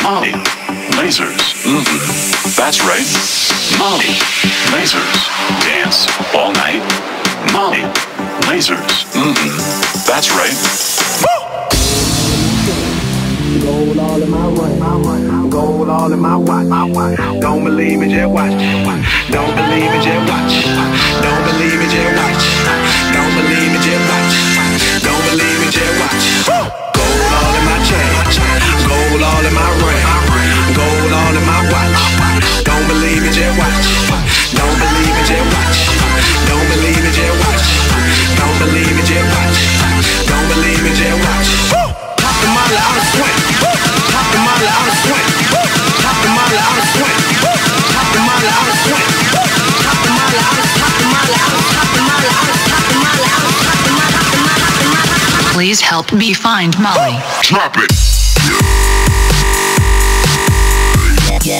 Molly, lasers, that's right. Molly, lasers, dance all night. Molly, lasers, that's right. Gold all in my watch, gold all in my watch. Don't believe it, just watch. Don't believe it, just watch. Don't believe it, just watch. Don't believe it, just watch. Don't believe it, just watch. Gold all in my chain, gold all in my ring, gold all in my watch. Don't believe it, just watch. Don't believe it, just watch. Don't believe it, just watch. Don't believe it, just watch. Don't believe it, just watch. Pop the molly out of swing. Pop the molly out of swing. Pop the molly out of swing. Pop the molly out of swing. Pop the molly out of. Pop the molly out of. Pop the molly out of. Pop the molly out of. Pop the molly. Please help me find Molly. Drop it. Yeah.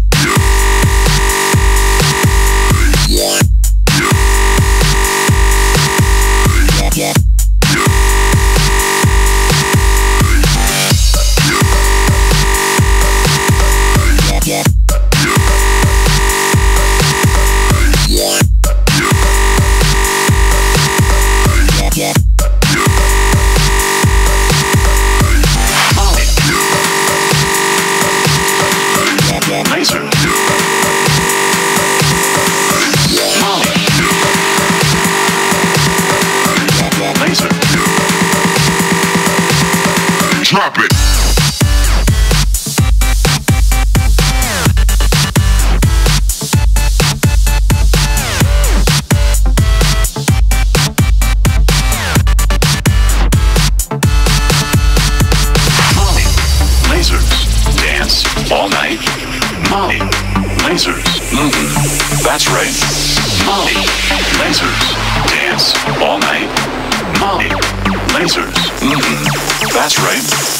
Drop it. Molly, lasers, dance all night. Molly, lasers, that's right. Molly, lasers, dance all night. Molly, lasers, that's right.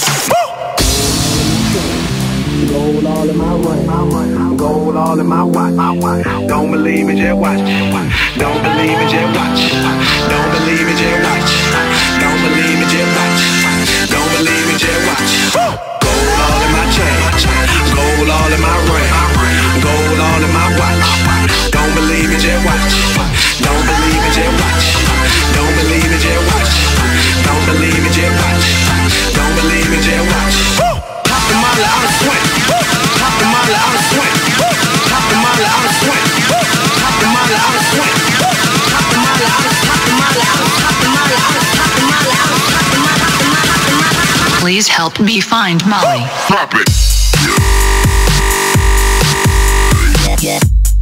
Gold all in my ring, gold all in my watch. Don't believe it, just watch. Don't believe it, just watch. Don't believe it, just watch. Don't believe it, just watch. Don't believe it, just watch. Gold all in my chain, gold all in my ring, gold all in my watch. Don't believe it, just watch. Don't believe it, just watch. Don't believe it, just watch. Don't believe it, just watch. Don't believe it, just watch. Pop the molly out of swing. Pop the molly out of swing. Pop the molly out of swing. Pop the molly out of swing. Pop the molly out of. Pop the molly out of. Pop the molly out of. Pop the molly out of. Pop the molly. Please help me find Molly. Drop it. Yeah.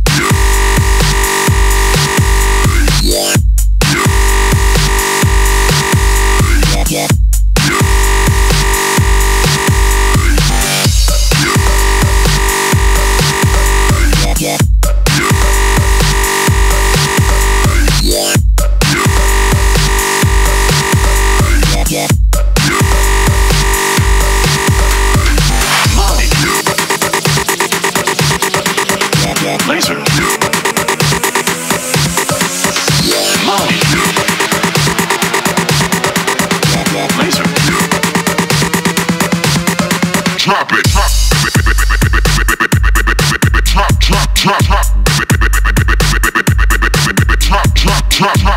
Laser. Molly. Laser. Drop it. Drop.